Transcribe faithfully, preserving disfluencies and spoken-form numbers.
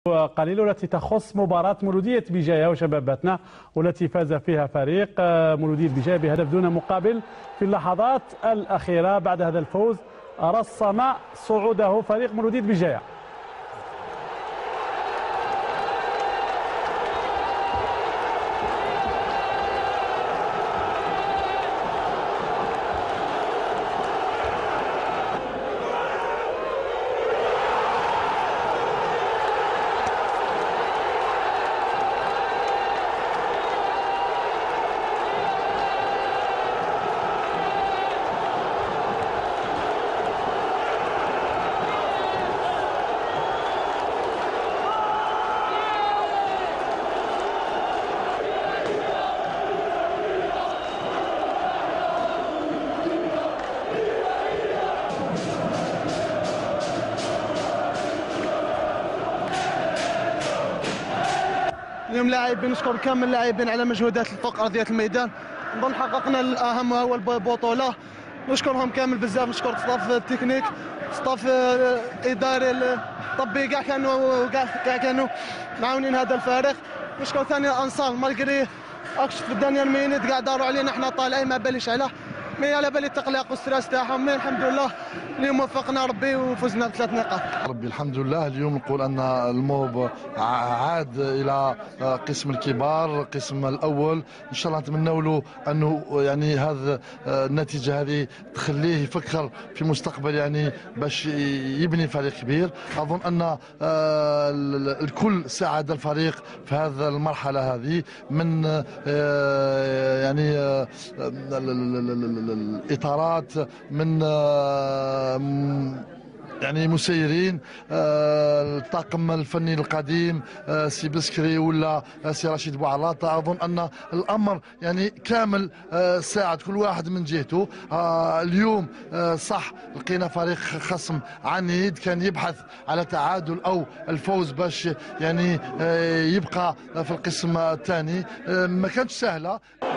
قليل والتي تخص مباراة مولودية بجاية وشباباتنا والتي فاز فيها فريق مولودية بجاية بهدف دون مقابل في اللحظات الأخيرة. بعد هذا الفوز رسم صعوده فريق مولودية بجاية. اليوم لاعبين نشكر كامل اللاعبين على مجهودات فوق ارضيه الميدان. نظن حققنا الاهم وهو البطوله. نشكرهم كامل بزاف، نشكر ستاف التكنيك، ستاف اداري الطبي، كاع كانوا كاع كانوا معاونين هذا الفريق. نشكر ثاني الانصار مالغري اكشت في الدنيا مينيت كاع داروا علينا حنا طالعين ما باليش علاه، مي على بالي التقليق والستراس تاعهم. مي الحمد لله اليوم وفقنا ربي وفزنا بثلاث نقاط. ربي الحمد لله. اليوم نقول ان الموب عاد الى قسم الكبار، قسم الاول. ان شاء الله نتمنوا له انه يعني هذا النتيجه هذه تخليه يفكر في مستقبل، يعني باش يبني فريق كبير. اظن ان الكل ساعد الفريق في هذه المرحله هذه من يعني الاطارات، من يعني مسيرين، الطاقم الفني القديم سي بسكري ولا سي رشيد بوعلاطه. اظن ان الامر يعني كامل ساعد كل واحد من جهته. اليوم صح لقينا فريق خصم عنيد كان يبحث على تعادل او الفوز باش يعني يبقى في القسم الثاني، ما كانتش سهله.